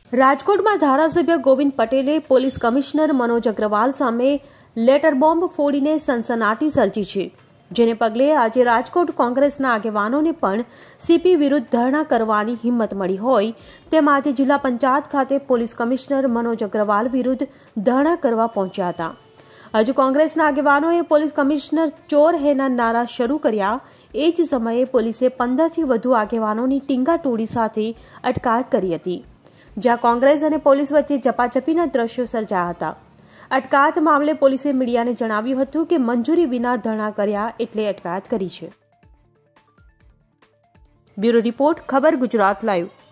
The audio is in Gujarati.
રાજકોટમાં ધારાસભ્ય ગોવિંદ પટેલે પોલીસ કમિશનર મનોજ અગ્રવાલ સામે લેટર બોમ્બ ફોડીને સનસનાટી સર્જી છે, જેને પગલે આજે રાજકોટ કોંગ્રેસના આગેવાનોને પણ સીપી વિરુદ્ધ ધરણા કરવાની હિંમત મળી હોય તેમ આજે જિલ્લા પંચાયત ખાતે પોલીસ કમિશનર મનોજ અગ્રવાલ વિરુદ્ધ ધરણા કરવા પહોંચ્યા હતા। હજુ કોંગ્રેસના આગેવાનોએ પોલીસ કમિશનર ચોર હૈના નારા શરૂ કર્યા। એ જ સમયે પોલીસે 15થી વધુ આગેવાનોની ટીંગાટોળી સાથે અટકાયત કરી હતી, જ્યાં કોંગ્રેસ અને પોલીસ વચ્ચે ઝપાઝપીના દ્રશ્યો સર્જાયા હતા। અટકાયત મામલે પોલીસે મીડિયાને જણાવ્યું હતું કે મંજૂરી વિના ધરણા કર્યા એટલે અટકાયત કરી છે। બ્યુરો રિપોર્ટ, ખબર ગુજરાત લાઈવ।